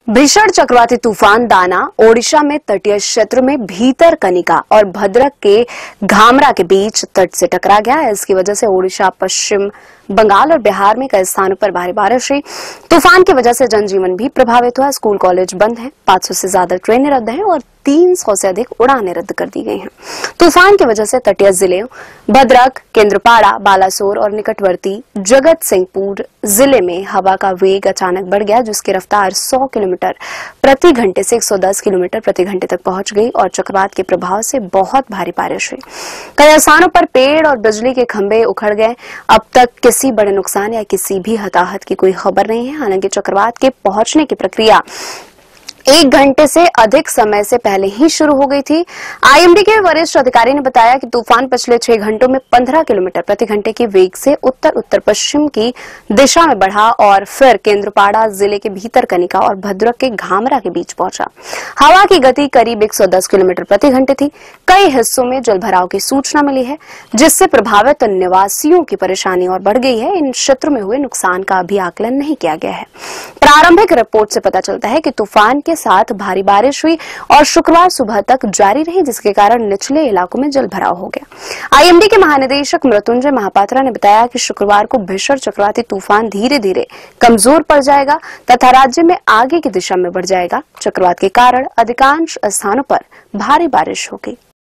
भीषण चक्रवाती तूफान दाना ओडिशा में तटीय क्षेत्र में भीतरकनिका और भद्रक के घामरा के बीच तट से टकरा गया है। इसकी वजह से ओडिशा, पश्चिम बंगाल और बिहार में कई स्थानों पर भारी बारिश हुई। तूफान की वजह से जनजीवन भी प्रभावित हुआ। स्कूल, कॉलेज बंद हैं, 500 से ज्यादा ट्रेनें रद्द हैं और 300 से अधिक उड़ानें रद्द कर दी गई हैं। तूफान की वजह से तटीय जिले भद्रक, केंद्रपाड़ा, बालासोर और निकटवर्ती जगत सिंहपुर जिले में हवा का वेग अचानक बढ़ गया, जिसकी रफ्तार 100 किलोमीटर प्रति घंटे से 110 किलोमीटर प्रति घंटे तक पहुंच गई और चक्रवात के प्रभाव से बहुत भारी बारिश हुई। कई स्थानों पर पेड़ और बिजली के खंभे उखड़ गए। अब तक किसी बड़े नुकसान या किसी भी हताहत की कोई खबर नहीं है। हालांकि चक्रवात के पहुंचने की प्रक्रिया 1 घंटे से अधिक समय से पहले ही शुरू हो गई थी। आईएमडी के वरिष्ठ अधिकारी ने बताया कि तूफान पिछले 6 घंटों में 15 किलोमीटर प्रति घंटे की वेग से उत्तर पश्चिम की दिशा में बढ़ा और फिर केंद्रपाड़ा जिले के भीतरकनिका और भद्रक के घामरा के बीच पहुंचा। हवा की गति करीब 110 किलोमीटर प्रति घंटे थी। कई हिस्सों में जलभराव की सूचना मिली है, जिससे प्रभावित निवासियों की परेशानी और बढ़ गई है। इन क्षेत्रों में हुए नुकसान का अभी आकलन नहीं किया गया है। प्रारंभिक रिपोर्ट से पता चलता है कि तूफान के साथ भारी बारिश हुई और शुक्रवार सुबह तक जारी रही, जिसके कारण निचले इलाकों में जलभराव हो गया। आईएमडी के महानिदेशक मृत्युंजय महापात्रा ने बताया कि शुक्रवार को भीषण चक्रवाती तूफान धीरे धीरे कमजोर पड़ जाएगा तथा राज्य में आगे की दिशा में बढ़ जाएगा। चक्रवात के कारण अधिकांश स्थानों पर भारी बारिश होगी।